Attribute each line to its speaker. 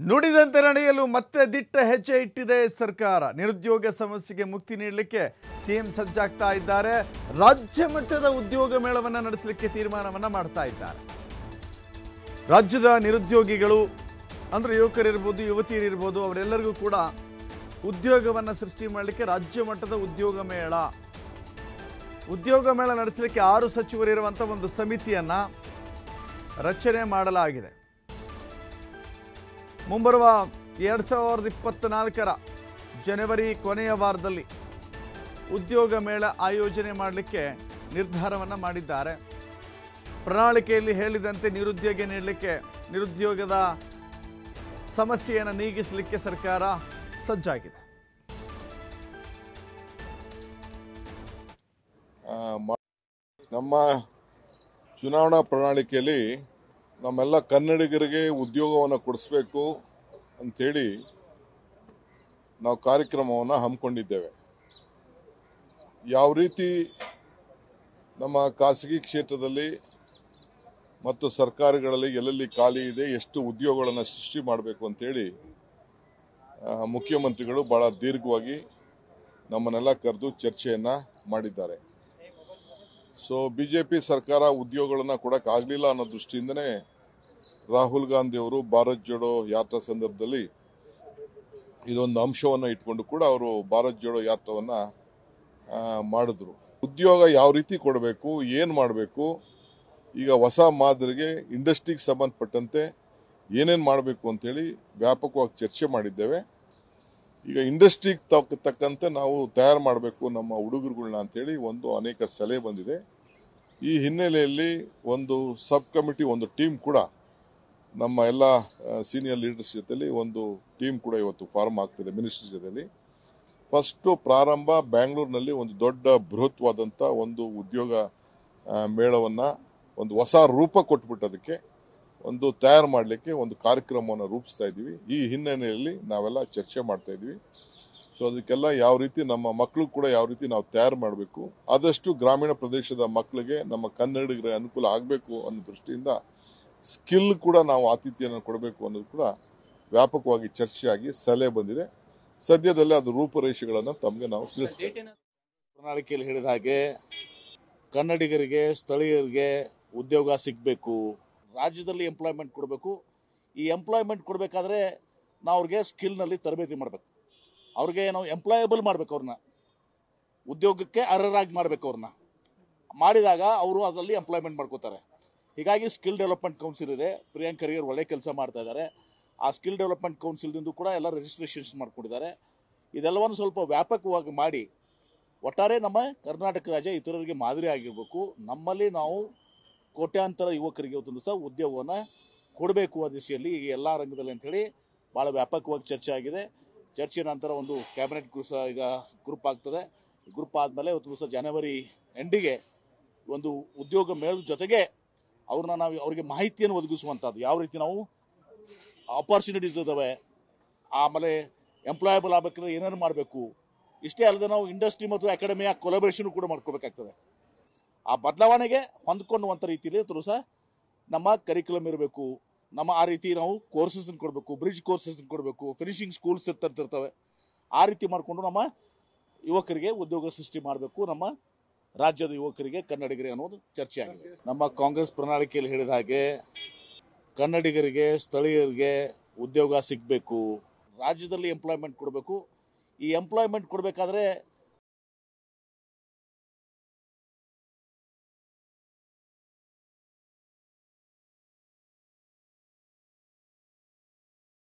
Speaker 1: ನುಡಿದಂತೆ ನಡೆಯಲು ಮತ್ತೆ ದಿಟ್ಟ ಹೆಜ್ಜೆ ಇಟ್ಟಿದೆ ಸರ್ಕಾರ. ನಿರುದ್ಯೋಗ ಸಮಸ್ಯೆಗೆ ಮುಕ್ತಿ ನೀಡಲಿಕ್ಕೆ ಸಿಎಂ ಸಜ್ಜಾಗ್ತಾ ಇದ್ದಾರೆ. ರಾಜ್ಯ ಮಟ್ಟದ ಉದ್ಯೋಗ ಮೇಳವನ್ನು ನಡೆಸಲಿಕ್ಕೆ ತೀರ್ಮಾನವನ್ನ ಮಾಡ್ತಾ ಇದ್ದಾರೆ. ರಾಜ್ಯದ ನಿರುದ್ಯೋಗಿಗಳು ಅಂದ್ರೆ ಯುವಕರಿರ್ಬೋದು, ಯುವತಿಯರಿರ್ಬೋದು, ಅವರೆಲ್ಲರಿಗೂ ಕೂಡ ಉದ್ಯೋಗವನ್ನು ಸೃಷ್ಟಿ ಮಾಡಲಿಕ್ಕೆ ರಾಜ್ಯ ಮಟ್ಟದ ಉದ್ಯೋಗ ಮೇಳ ನಡೆಸಲಿಕ್ಕೆ 6 ಸಚಿವರಿರುವಂಥ ಒಂದು ಸಮಿತಿಯನ್ನ ರಚನೆ ಮಾಡಲಾಗಿದೆ. ಮುಂಬರುವ 2024ರ ಜನವರಿ ಕೊನೆಯ ವಾರದಲ್ಲಿ ಉದ್ಯೋಗ ಮೇಳ ಆಯೋಜನೆ ಮಾಡಲಿಕ್ಕೆ ನಿರ್ಧಾರವನ್ನು ಮಾಡಿದ್ದಾರೆ. ಪ್ರಣಾಳಿಕೆಯಲ್ಲಿ ಹೇಳಿದಂತೆ ನಿರುದ್ಯೋಗದ ಸಮಸ್ಯೆಯನ್ನು ನೀಗಿಸಲಿಕ್ಕೆ ಸರ್ಕಾರ ಸಜ್ಜಾಗಿದೆ.
Speaker 2: ನಮ್ಮ ಚುನಾವಣಾ ಪ್ರಣಾಳಿಕೆಯಲ್ಲಿ ನಮ್ಮೆಲ್ಲ ಕನ್ನಡಿಗರಿಗೆ ಉದ್ಯೋಗವನ್ನು ಕೊಡಿಸಬೇಕು ಅಂಥೇಳಿ ನಾವು ಕಾರ್ಯಕ್ರಮವನ್ನು ಹಮ್ಮಿಕೊಂಡಿದ್ದೇವೆ. ಯಾವ ರೀತಿ ನಮ್ಮ ಖಾಸಗಿ ಕ್ಷೇತ್ರದಲ್ಲಿ ಮತ್ತು ಸರ್ಕಾರಗಳಲ್ಲಿ ಎಲ್ಲೆಲ್ಲಿ ಖಾಲಿ ಇದೆ, ಎಷ್ಟು ಉದ್ಯೋಗಗಳನ್ನು ಸೃಷ್ಟಿ ಮಾಡಬೇಕು ಅಂಥೇಳಿ ಮುಖ್ಯಮಂತ್ರಿಗಳು ಭಾಳ ದೀರ್ಘವಾಗಿ ನಮ್ಮನ್ನೆಲ್ಲ ಕರೆದು ಚರ್ಚೆಯನ್ನು ಮಾಡಿದ್ದಾರೆ. ಸೊ ಬಿಜೆಪಿ ಸರ್ಕಾರ ಉದ್ಯೋಗಗಳನ್ನು ಕೊಡೋಕ್ಕಾಗಲಿಲ್ಲ ಅನ್ನೋ ದೃಷ್ಟಿಯಿಂದನೇ ರಾಹುಲ್ ಗಾಂಧಿ ಅವರು ಭಾರತ್ ಜೋಡೋ ಯಾತ್ರಾ ಸಂದರ್ಭದಲ್ಲಿ ಇದೊಂದು ಅಂಶವನ್ನು ಇಟ್ಕೊಂಡು ಕೂಡ ಅವರು ಭಾರತ್ ಜೋಡೋ ಯಾತ್ರೆಯನ್ನು ಮಾಡಿದ್ರು. ಉದ್ಯೋಗ ಯಾವ ರೀತಿ ಕೊಡಬೇಕು, ಏನು ಮಾಡಬೇಕು, ಈಗ ಹೊಸ ಮಾದರಿಗೆ ಇಂಡಸ್ಟ್ರಿಗೆ ಸಂಬಂಧಪಟ್ಟಂತೆ ಏನೇನು ಮಾಡಬೇಕು ಅಂತೇಳಿ ವ್ಯಾಪಕವಾಗಿ ಚರ್ಚೆ ಮಾಡಿದ್ದೇವೆ. ಈಗ ಇಂಡಸ್ಟ್ರಿಗೆ ತಕ್ಕಂತೆ ನಾವು ತಯಾರು ಮಾಡಬೇಕು ನಮ್ಮ ಹುಡುಗರುಗಳನ್ನ ಅಂತೇಳಿ ಅನೇಕ ಸಲಹೆ ಬಂದಿದೆ. ಈ ಹಿನ್ನೆಲೆಯಲ್ಲಿ ಒಂದು ಸಬ್ ಕಮಿಟಿ, ಒಂದು ಟೀಮ್ ಕೂಡ ನಮ್ಮ ಎಲ್ಲ ಸೀನಿಯರ್ ಲೀಡರ್ಸ್ ಜೊತೆಲಿ ಒಂದು ಟೀಮ್ ಕೂಡ ಇವತ್ತು ಫಾರ್ಮ್ ಆಗ್ತದೆ ಮಿನಿಸ್ಟರ್ ಜೊತೆಲಿ. ಫಸ್ಟು ಪ್ರಾರಂಭ ಬ್ಯಾಂಗ್ಳೂರಿನಲ್ಲಿ ಒಂದು ದೊಡ್ಡ ಬೃಹತ್ವಾದಂಥ ಒಂದು ಉದ್ಯೋಗ ಮೇಳವನ್ನು ಒಂದು ಹೊಸ ರೂಪ ಕೊಟ್ಬಿಟ್ಟೋದಕ್ಕೆ ಒಂದು ತಯಾರು ಮಾಡಲಿಕ್ಕೆ ಒಂದು ಕಾರ್ಯಕ್ರಮವನ್ನು ರೂಪಿಸ್ತಾ ಇದ್ದೀವಿ. ಈ ಹಿನ್ನೆಲೆಯಲ್ಲಿ ನಾವೆಲ್ಲ ಚರ್ಚೆ ಮಾಡ್ತಾ ಇದ್ದೀವಿ. ಸೊ ಅದಕ್ಕೆಲ್ಲ ಯಾವ ರೀತಿ ನಮ್ಮ ಮಕ್ಕಳು ಕೂಡ ಯಾವ ರೀತಿ ನಾವು ತಯಾರು ಮಾಡಬೇಕು, ಆದಷ್ಟು ಗ್ರಾಮೀಣ ಪ್ರದೇಶದ ಮಕ್ಕಳಿಗೆ ನಮ್ಮ ಕನ್ನಡಿಗರಿಗೆ ಅನುಕೂಲ ಆಗಬೇಕು ಅನ್ನೋ ದೃಷ್ಟಿಯಿಂದ ಸ್ಕಿಲ್ ಕೂಡ ನಾವು ಆತಿಥ್ಯವನ್ನು ಕೊಡಬೇಕು ಅನ್ನೋದು ಕೂಡ ವ್ಯಾಪಕವಾಗಿ ಚರ್ಚೆಯಾಗಿ ಸಲಹೆ ಬಂದಿದೆ. ಸದ್ಯದಲ್ಲೇ ಅದು ರೂಪುರೇಷೆಗಳನ್ನು ತಮಗೆ ನಾವು ತಿಳಿಸ್ತೇವೆ.
Speaker 3: ಪ್ರಣಾಳಿಕೆಯಲ್ಲಿ ಹೇಳಿದ ಹಾಗೆ ಕನ್ನಡಿಗರಿಗೆ, ಸ್ಥಳೀಯರಿಗೆ ಉದ್ಯೋಗ ಸಿಗಬೇಕು, ರಾಜ್ಯದಲ್ಲಿ ಎಂಪ್ಲಾಯ್ಮೆಂಟ್ ಕೊಡಬೇಕು. ಈ ಎಂಪ್ಲಾಯ್ಮೆಂಟ್ ಕೊಡಬೇಕಾದ್ರೆ ನಾವು ಅವ್ರಿಗೆ ಸ್ಕಿಲ್ನಲ್ಲಿ ತರಬೇತಿ ಮಾಡಬೇಕು, ಅವ್ರಿಗೆ ನಾವು ಎಂಪ್ಲಾಯಬಲ್ ಮಾಡಬೇಕು, ಅವ್ರನ್ನ ಉದ್ಯೋಗಕ್ಕೆ ಅರ್ಹರಾಗಿ ಮಾಡಬೇಕು. ಅವ್ರನ್ನ ಮಾಡಿದಾಗ ಅವರು ಅದರಲ್ಲಿ ಎಂಪ್ಲಾಯ್ಮೆಂಟ್ ಮಾಡ್ಕೋತಾರೆ. ಹೀಗಾಗಿ ಸ್ಕಿಲ್ ಡೆವಲಪ್ಮೆಂಟ್ ಕೌನ್ಸಿಲ್ ಇದೆ, ಪ್ರಿಯಾಂಕ್ ಖರ್ಗೆ ಒಳ್ಳೆ ಕೆಲಸ ಮಾಡ್ತಾ ಇದ್ದಾರೆ. ಆ ಸ್ಕಿಲ್ ಡೆವಲಪ್ಮೆಂಟ್ ಕೌನ್ಸಿಲ್ದಿಂದ ಕೂಡ ಎಲ್ಲ ರಿಜಿಸ್ಟ್ರೇಷನ್ಸ್ ಮಾಡ್ಕೊಂಡಿದ್ದಾರೆ. ಇದೆಲ್ಲವನ್ನು ಸ್ವಲ್ಪ ವ್ಯಾಪಕವಾಗಿ ಮಾಡಿ ಒಟ್ಟಾರೆ ನಮ್ಮ ಕರ್ನಾಟಕ ರಾಜ್ಯ ಇತರರಿಗೆ ಮಾದರಿ ಆಗಿರಬೇಕು. ನಮ್ಮಲ್ಲಿ ನಾವು ಕೋಟ್ಯಾಂತರ ಯುವಕರಿಗೆ ಇವತ್ತೊಂದು ಸಹ ಉದ್ಯೋಗವನ್ನು ಕೊಡಬೇಕು ಆ ದಿಶೆಯಲ್ಲಿ ಈ ಎಲ್ಲ ರಂಗದಲ್ಲಿ ಅಂಥೇಳಿ ಭಾಳ ವ್ಯಾಪಕವಾಗಿ ಚರ್ಚೆ ಆಗಿದೆ. ಚರ್ಚೆ ನಂತರ ಒಂದು ಕ್ಯಾಬಿನೆಟ್ ಈಗ ಗ್ರೂಪ್ ಆಗ್ತದೆ. ಗ್ರೂಪ್ ಆದಮೇಲೆ ಇವತ್ತು ಸಹ ಜನವರಿ ಎಂಡಿಗೆ ಒಂದು ಉದ್ಯೋಗ ಮೇಳದ ಜೊತೆಗೆ ನಾವು ಅವ್ರಿಗೆ ಮಾಹಿತಿಯನ್ನು ಒದಗಿಸುವಂಥದ್ದು, ಯಾವ ರೀತಿ ನಾವು ಆಪರ್ಚುನಿಟೀಸ್ ಇದ್ದಾವೆ, ಆಮೇಲೆ ಎಂಪ್ಲಾಯಬಲ್ ಆಗಬೇಕಂದ್ರೆ ಏನೇನು ಮಾಡಬೇಕು. ಇಷ್ಟೇ ಅಲ್ಲದೆ ನಾವು ಇಂಡಸ್ಟ್ರಿ ಮತ್ತು ಅಕಾಡೆಮಿಯ ಕೊಲಾಬರೇಷನ್ ಕೂಡ ಮಾಡ್ಕೋಬೇಕಾಗ್ತದೆ. ಆ ಬದಲಾವಣೆಗೆ ಹೊಂದ್ಕೊಳ್ಳುವಂಥ ರೀತಿಯಲ್ಲಿ ಸಹ ನಮ್ಮ ಕರಿಕ್ಯುಲಮ್ ಇರಬೇಕು. ನಮ್ಮ ಆ ರೀತಿ ನಾವು ಕೋರ್ಸಸ್ನ ಕೊಡಬೇಕು, ಬ್ರಿಡ್ಜ್ ಕೋರ್ಸಸ್ನ ಕೊಡಬೇಕು, ಫಿನಿಶಿಂಗ್ ಸ್ಕೂಲ್ಸ್ ಇರ್ತಿರ್ತವೆ. ಆ ರೀತಿ ಮಾಡಿಕೊಂಡು ನಮ್ಮ ಯುವಕರಿಗೆ ಉದ್ಯೋಗ ಸೃಷ್ಟಿ ಮಾಡಬೇಕು, ನಮ್ಮ ರಾಜ್ಯದ ಯುವಕರಿಗೆ, ಕನ್ನಡಿಗರಿಗೆ ಅನ್ನೋದು ಚರ್ಚೆ ಆಗಿದೆ. ನಮ್ಮ ಕಾಂಗ್ರೆಸ್ ಪ್ರಣಾಳಿಕೆಯಲ್ಲಿ ಹೇಳಿದ ಹಾಗೆ ಕನ್ನಡಿಗರಿಗೆ, ಸ್ಥಳೀಯರಿಗೆ ಉದ್ಯೋಗ ಸಿಗಬೇಕು, ರಾಜ್ಯದಲ್ಲಿ ಎಂಪ್ಲಾಯ್ಮೆಂಟ್ ಕೊಡಬೇಕು. ಈ ಎಂಪ್ಲಾಯ್ಮೆಂಟ್ ಕೊಡಬೇಕಾದ್ರೆ